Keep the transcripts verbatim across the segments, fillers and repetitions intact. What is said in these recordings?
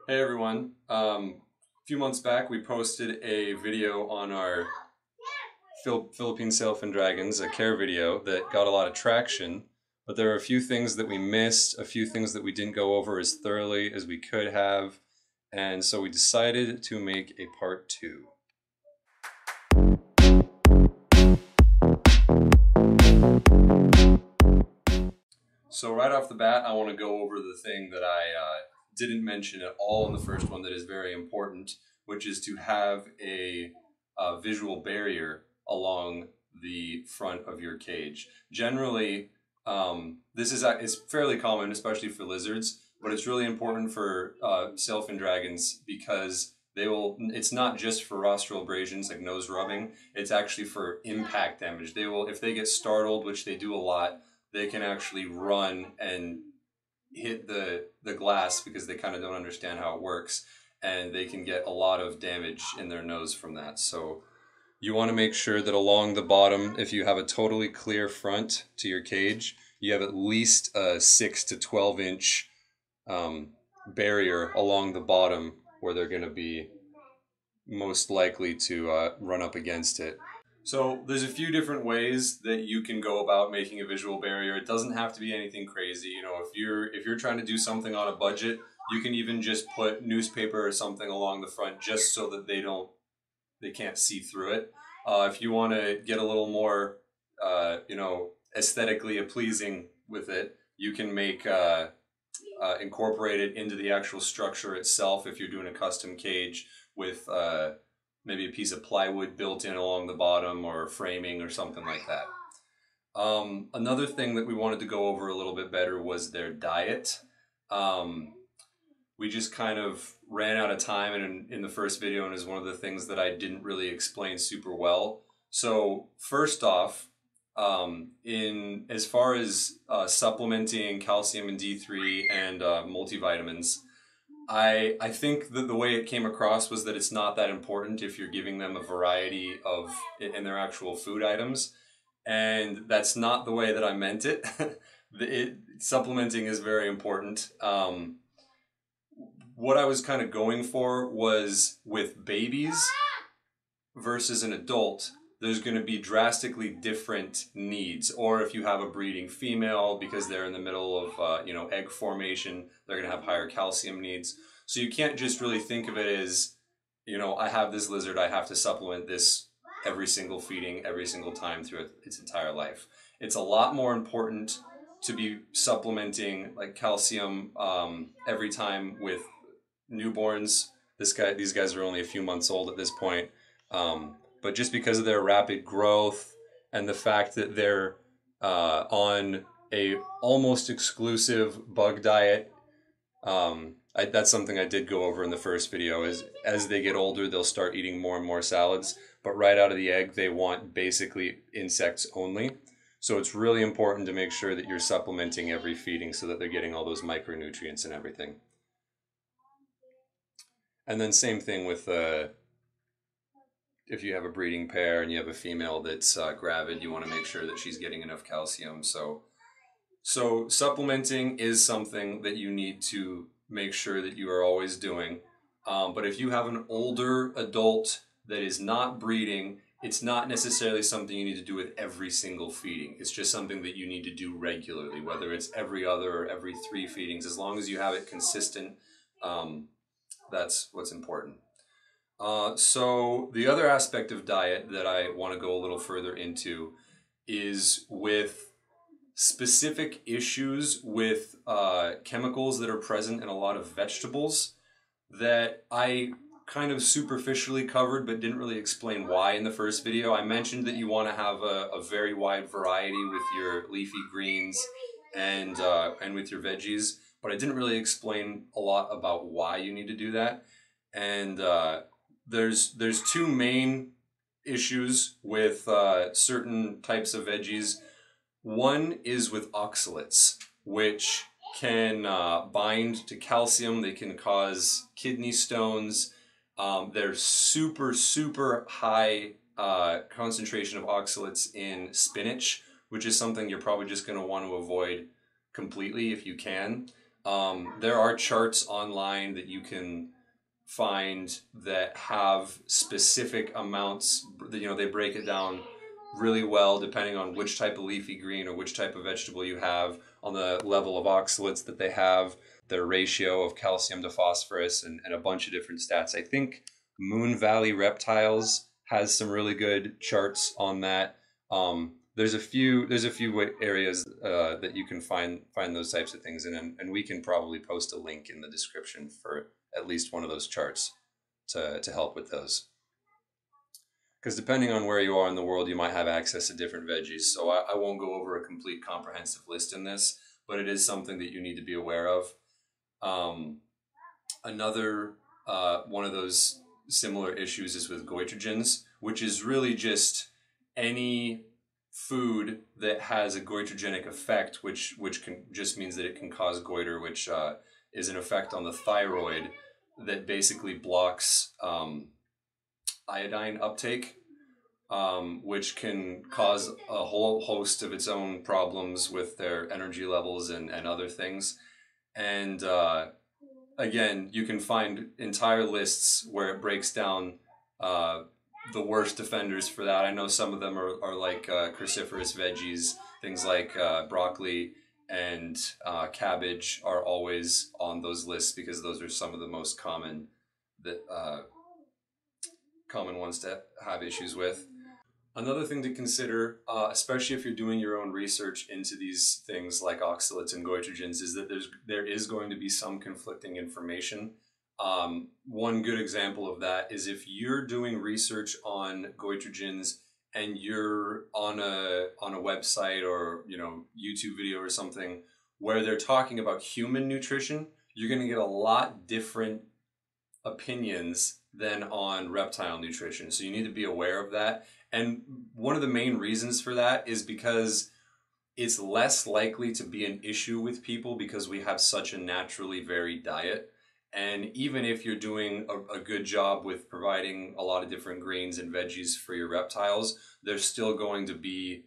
Hey everyone, um, a few months back we posted a video on our Phil Philippine Sailfin Dragons, a care video that got a lot of traction, but there are a few things that we missed, a few things that we didn't go over as thoroughly as we could have, and so we decided to make a part two. So right off the bat, I want to go over the thing that I uh, didn't mention at all in the first one that is very important, which is to have a, a visual barrier along the front of your cage. Generally, um, this is is fairly common, especially for lizards, but it's really important for uh, sailfin dragons because they will. It's not just for rostral abrasions like nose rubbing. It's actually for impact damage. They will, if they get startled, which they do a lot, they can actually run and hit the the glass because they kind of don't understand how it works, and they can get a lot of damage in their nose from that. So you want to make sure that along the bottom, if you have a totally clear front to your cage, you have at least a six to twelve inch um, barrier along the bottom where they're going to be most likely to uh, run up against it. So there's a few different ways that you can go about making a visual barrier. It doesn't have to be anything crazy. You know, if you're if you're trying to do something on a budget, you can even just put newspaper or something along the front just so that they don't they can't see through it. Uh, if you want to get a little more uh, you know, aesthetically pleasing with it, you can make uh, uh, incorporate it into the actual structure itself. If you're doing a custom cage with uh, maybe a piece of plywood built in along the bottom or framing or something like that. Um, another thing that we wanted to go over a little bit better was their diet. Um, we just kind of ran out of time in, in the first video, and is one of the things that I didn't really explain super well. So first off, um, in as far as uh, supplementing calcium and D three and uh, multivitamins, I, I think that the way it came across was that it's not that important if you're giving them a variety of in their actual food items, and that's not the way that I meant it. it supplementing is very important. Um, what I was kind of going for was with babies versus an adult, there's going to be drastically different needs. Or if you have a breeding female, because they're in the middle of uh, you know, egg formation, they're going to have higher calcium needs. So you can't just really think of it as, you know, I have this lizard, I have to supplement this every single feeding, every single time through its entire life. It's a lot more important to be supplementing like calcium um, every time with newborns. This guy, these guys are only a few months old at this point. Um, But just because of their rapid growth and the fact that they're uh, on a almost exclusive bug diet, um, I, that's something I did go over in the first video. Is as they get older, they'll start eating more and more salads. But right out of the egg, they want basically insects only. So it's really important to make sure that you're supplementing every feeding so that they're getting all those micronutrients and everything. And then same thing with uh, if you have a breeding pair and you have a female that's uh, gravid, you want to make sure that she's getting enough calcium. So, so supplementing is something that you need to make sure that you are always doing. Um, but if you have an older adult that is not breeding, it's not necessarily something you need to do with every single feeding. It's just something that you need to do regularly, whether it's every other or every three feedings. As long as you have it consistent, um, that's what's important. Uh, so the other aspect of diet that I want to go a little further into is with specific issues with uh, chemicals that are present in a lot of vegetables that I kind of superficially covered but didn't really explain why in the first video. I mentioned that you want to have a, a very wide variety with your leafy greens and, uh, and with your veggies, but I didn't really explain a lot about why you need to do that. And uh, There's there's two main issues with uh, certain types of veggies. One is with oxalates, which can uh, bind to calcium. They can cause kidney stones. Um, they're super, super high uh, concentration of oxalates in spinach, which is something you're probably just going to want to avoid completely if you can. Um, there are charts online that you can find that have specific amounts. You know, they break it down really well depending on which type of leafy green or which type of vegetable you have, on the level of oxalates that they have, their ratio of calcium to phosphorus, and, and a bunch of different stats. I think Moon Valley Reptiles has some really good charts on that. Um, there's a few there's a few areas uh, that you can find find those types of things in, and, and we can probably post a link in the description for at least one of those charts to, to help with those. Because depending on where you are in the world, you might have access to different veggies. So I, I won't go over a complete comprehensive list in this, but it is something that you need to be aware of. Um, another uh, one of those similar issues is with goitrogens, which is really just any food that has a goitrogenic effect, which which can just means that it can cause goiter, which uh, is an effect on the thyroid that basically blocks um, iodine uptake, um, which can cause a whole host of its own problems with their energy levels and, and other things. And uh, again, you can find entire lists where it breaks down uh, the worst offenders for that. I know some of them are, are like uh, cruciferous veggies, things like uh, broccoli and uh, cabbage are always on those lists because those are some of the most common that uh, common ones to have issues with. Another thing to consider, uh, especially if you're doing your own research into these things like oxalates and goitrogens, is that there's there is going to be some conflicting information. Um, one good example of that is if you're doing research on goitrogens and you're on a on a website or you know YouTube video or something where they're talking about human nutrition, you're going to get a lot different opinions than on reptile nutrition. So you need to be aware of that. And one of the main reasons for that is because it's less likely to be an issue with people because we have such a naturally varied diet. And even if you're doing a, a good job with providing a lot of different greens and veggies for your reptiles, there's still going to be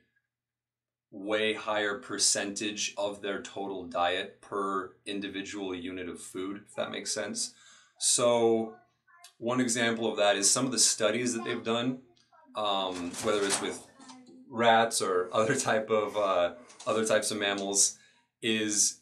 way higher percentage of their total diet per individual unit of food, if that makes sense. So one example of that is some of the studies that they've done, um, whether it's with rats or other type of uh, other types of mammals, is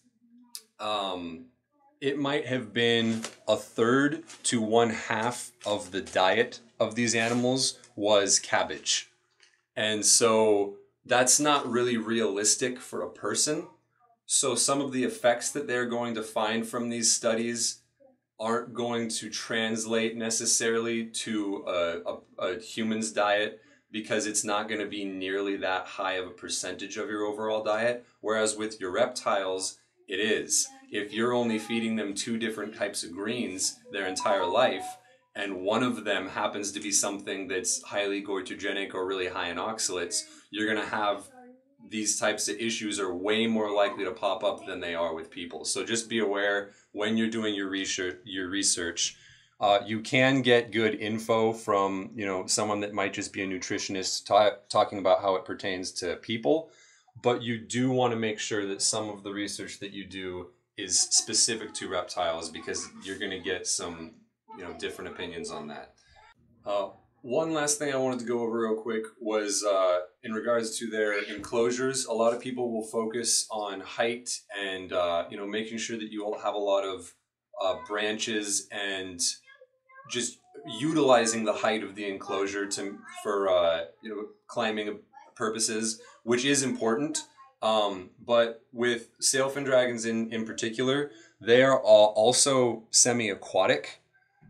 um, it might have been a third to one half of the diet of these animals was cabbage. And so that's not really realistic for a person. So some of the effects that they're going to find from these studies aren't going to translate necessarily to a, a, a human's diet because it's not going to be nearly that high of a percentage of your overall diet. Whereas with your reptiles, it is. If you're only feeding them two different types of greens their entire life, and one of them happens to be something that's highly goitrogenic or really high in oxalates, you're going to have these types of issues are way more likely to pop up than they are with people. So just be aware when you're doing your research. Your research, uh, you can get good info from you know someone that might just be a nutritionist ta- talking about how it pertains to people, but you do want to make sure that some of the research that you do is specific to reptiles because you're going to get some you know different opinions on that. Uh, One last thing I wanted to go over real quick was uh, in regards to their enclosures. A lot of people will focus on height and uh, you know making sure that you all have a lot of uh, branches and just utilizing the height of the enclosure to for uh, you know climbing purposes, which is important. Um, but with sailfin dragons in in particular, they are all also semi-aquatic,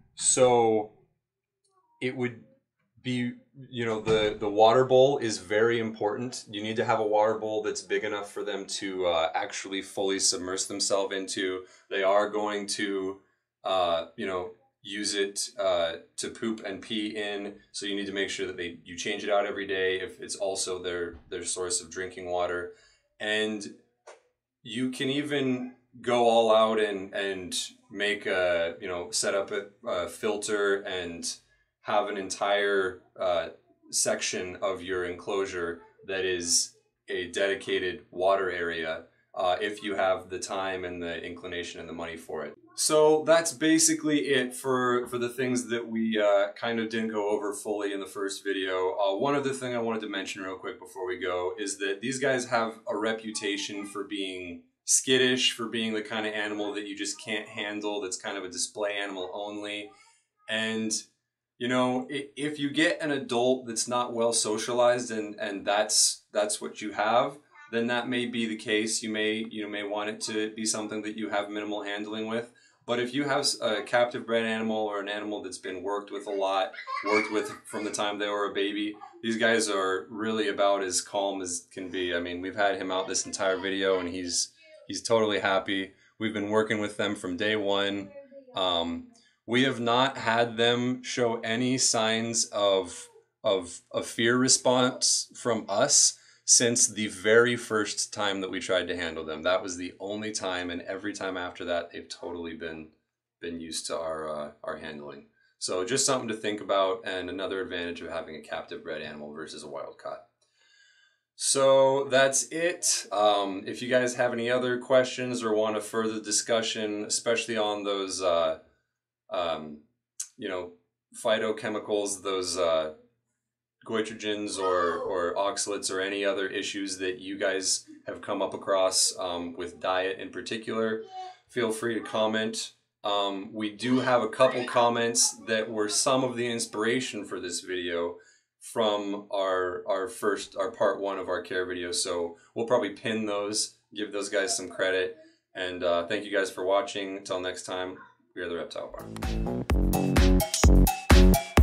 so it would be, you know, the, the water bowl is very important. You need to have a water bowl that's big enough for them to uh, actually fully submerge themselves into. They are going to, uh, you know, use it uh, to poop and pee in. So you need to make sure that they you change it out every day if it's also their, their source of drinking water. And you can even go all out and, and make a, you know, set up a, a filter and have an entire uh, section of your enclosure that is a dedicated water area uh, if you have the time and the inclination and the money for it. So that's basically it for, for the things that we uh, kind of didn't go over fully in the first video. Uh, one other thing I wanted to mention real quick before we go is that these guys have a reputation for being skittish, for being the kind of animal that you just can't handle, that's kind of a display animal only. And, you know, if you get an adult that's not well socialized and, and that's, that's what you have, then that may be the case. You may, you may want it to be something that you have minimal handling with. But if you have a captive bred animal or an animal that's been worked with a lot, worked with from the time they were a baby, these guys are really about as calm as can be. I mean, we've had him out this entire video and he's he's totally happy. We've been working with them from day one. Um, we have not had them show any signs of, of a fear response from us since the very first time that we tried to handle them. That was the only time, and every time after that, they've totally been been used to our uh, our handling. So just something to think about, and another advantage of having a captive bred animal versus a wild caught. So that's it. Um, if you guys have any other questions or want a further discussion, especially on those, uh, um, you know, phytochemicals, those uh, goitrogens or, or oxalates or any other issues that you guys have come up across um, with diet in particular, feel free to comment. Um, we do have a couple comments that were some of the inspiration for this video from our our first, our part one of our care video. So we'll probably pin those, give those guys some credit. And uh, thank you guys for watching. Until next time, we are the Reptile Barn.